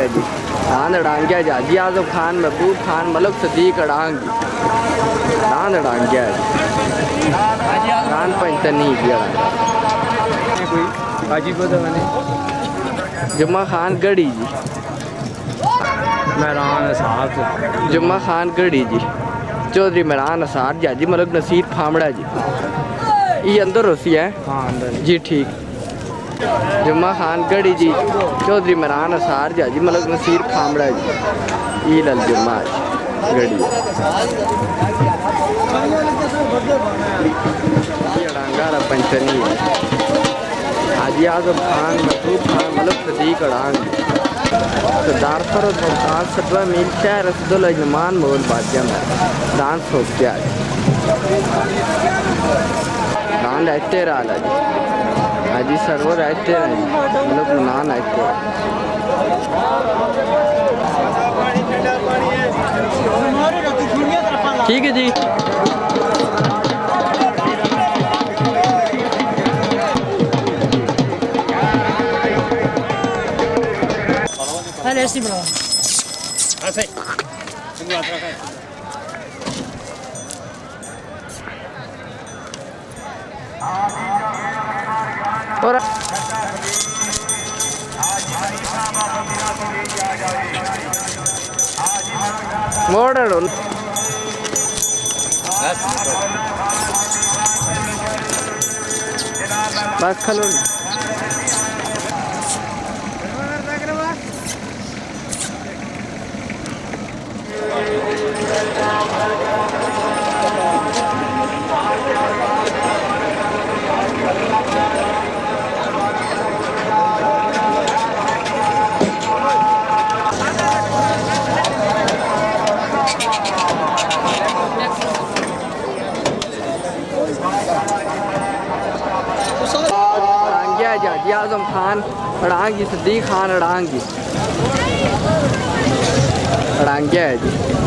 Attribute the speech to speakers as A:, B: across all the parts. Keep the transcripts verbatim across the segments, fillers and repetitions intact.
A: दान अड़ांगिया जाजी आजम खान महबूब खान मलक सदीक अड़ांगी दान अड़ांगिया दान पंचतनी गया जुम्मा खान गढ़ी जी
B: मेहरान साहब
A: जुम्मा खान गढ़ी जी चौधरी मेहरान असार जाजी मलक नसीर फामड़ा जी ये अंदर होसी है
B: हाँ अंदर
A: जी ठीक जुम्मा खान गढ़ी जी चौधरी मेहरान असार जाजी मलक नसीर फामड़ा जी ई लल जुम्मा गढ़ी अड़ांगा पंचनी हाजी आजम खान महबूब खान मलक सदीक अड़ांग सरदार फरोज मुमताज सदवा मील शहर रसदुल अजमान मोहन बादशाह में दान सोचते आज दान रहते रहा जी हाजी सरवर रहते रहे मतलब नान रहते ठीक है जी
C: ऐसी बना ऐसे
A: और मोड़ बस खलो जाजी आजम खान अड़ांगी सदीक खान अड़ांगी अड़ांगिया है जी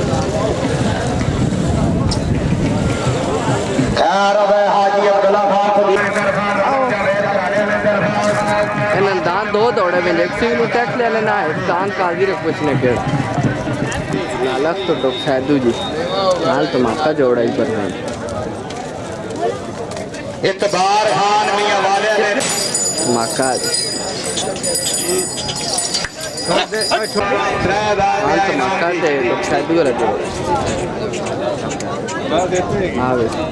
A: दान दो दौड़े में एक सिंगल टैक्स ले लेना है दान काजी रख पूछने के लालक तो डॉक्टर सैदू जी हाल तो माता जोड़ा ही पर
D: इतबार खान मियां वाले ने
A: माका हाल तो माका दे डॉक्टर सैदू वाला जो हाँ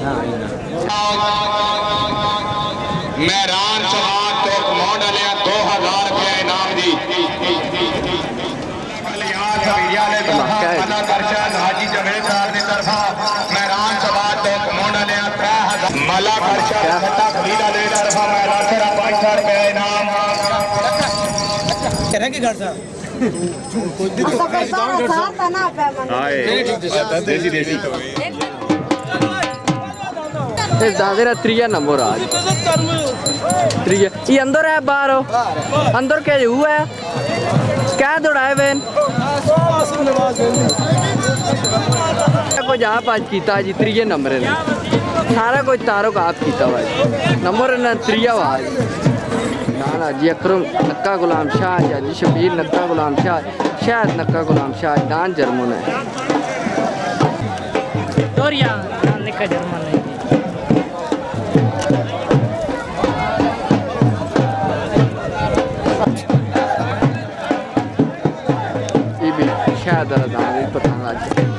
D: मेहरान समाज तो एक मॉडल है दो हजार रुपया इनाम दी हाजी जवेद साहब की तरफा मेहरान समाज तो एक मॉडल है मला खर्चा खरीदा ले तरफा मेहरान से पाँच हजार रुपया इनाम
C: कह रहे कि घर साहब
D: देसी देसी
A: दादे त्रिया नंबर आज त्रिया ये अंदर है बाहर अंदर क्या हुआ है क्या दौड़ाए बहन कुछ आप आज कीता जी त्रिया नंबर है सारा कुछ तारों का आप कीता हुआ नंबर ना त्रिया हुआ ना जी अकरम नक्का गुलाम शाह जी शबीर नक्का गुलाम शाह शायद नक्का गुलाम शाह दान जर्मन है नक्का जर्मन है शायद दान पता